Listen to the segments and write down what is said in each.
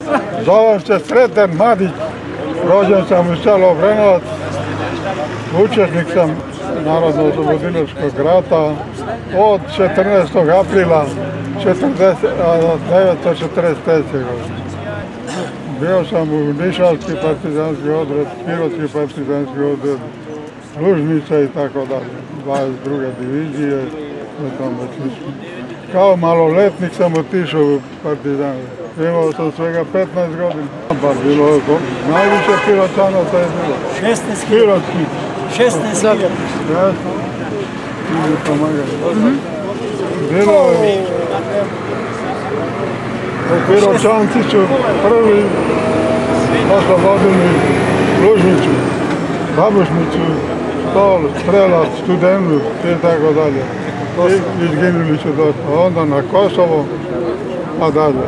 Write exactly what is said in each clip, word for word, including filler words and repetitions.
Zovem se Sreten Madić, rođen sam u selu Obrenovac, učesnik sam Narodno-oslobodilačkog rata od četrnaestog aprila devetsto četrdeset treće. godine. Bio sam u Nišalski partizanski odred, Pirotski partizanski odred, Lužnica i tako dalje, dvadeset druge divizije. Kao maloletnik sam otišao u partizan. Imao sam svega petnaest godina. Pa bilo je to. Najviše Piroćanaca je bilo. šesnaest hiljada. šesnaest hiljada. Jasno. Ili pomagali. Bilo je... Piroćanci su prvi oslobodili Lužnicu, Babušnicu, Stol, Strelac, Studenu i tako dalje. I izginuli su dosta. Onda na Kosovo, a dalje.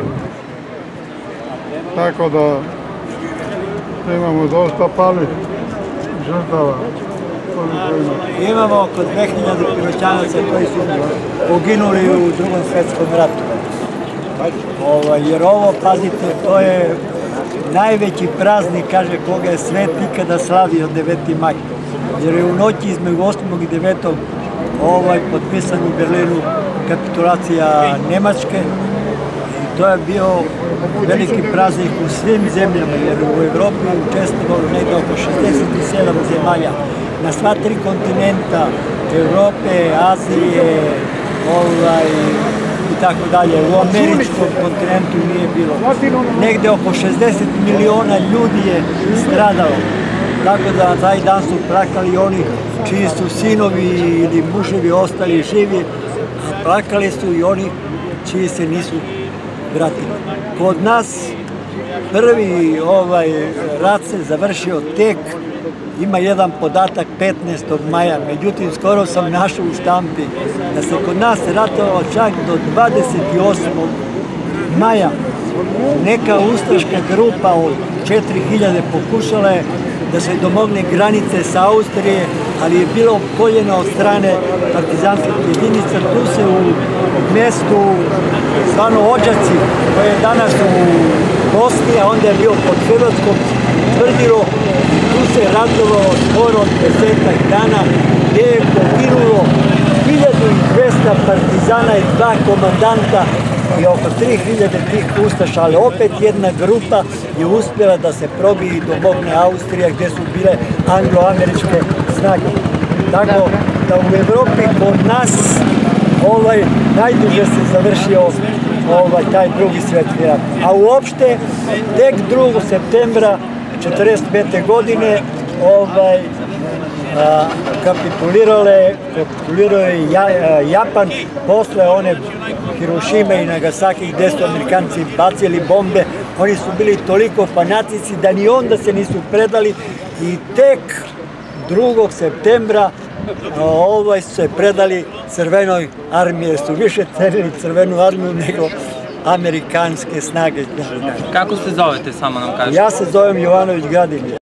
Tako da imamo dosta palih žrtava. Imamo oko dve hiljade Piroćanaca koji su poginuli u Drugom svjetskom ratu. Jer ovo, pazite, to je najveći praznik, kaže, koga je svet ikada slavio, deveti maj. Jer je u noći između osmog i devetog potpisan u Berlinu kapitulacija Nemačke. I to je bio veliki praznik u svim zemljama, jer u Evropi učestvovalo negdje oko šezdeset sedam zemalja. Na sva tri kontinenta, Evrope, Azije, i tako dalje. U američkom kontinentu nije bilo. Negde oko šezdeset miliona ljudi je stradalo. Tako da na taj dan su plakali oni čiji su sinovi ili muževi ostali živi, a plakali su i oni čiji se nisu vratili. Kod nas prvi rat se završio tek, ima jedan podatak petnaestog maja, međutim skoro sam našao u štampi da se kod nas ratovalo čak do dvadeset osmog maja. Neka ustaška grupa od četiri hiljade pokušala je da se domogne granice sa Austrije, ali je bilo opkoljena od strane partizanskih jedinica. Tu se u mjestu zvano Odžaci, koje je danas u Bosni, a onda je bio pod Hrvatskom, tvrdilo. Tu se ratovalo skoro desetak dana, gdje je poginulo hiljadu dvesta partizana i dva komandanta i oko tri hiljade tih ustaša, ali opet jedna grupa je uspjela da se probije i domogne Austrija, gdje su bile anglo-američke snage. Tako da u Evropi kod nas najduže se završio taj drugi svjetski rat. A uopšte, tek drugog septembra četrdeset pete. godine kapitulirao je Japan posle one Hirošime i Nagasaki gde su Amerikanci bacili bombe. Oni su bili toliko fanatici da ni onda se nisu predali i tek drugog septembra su se predali Crvenoj armiji, jer su više cenili Crvenu armiju nego amerikanske snage. Kako se zovete, samo nam kažete? Ja se zovem Jovanović Gradimir.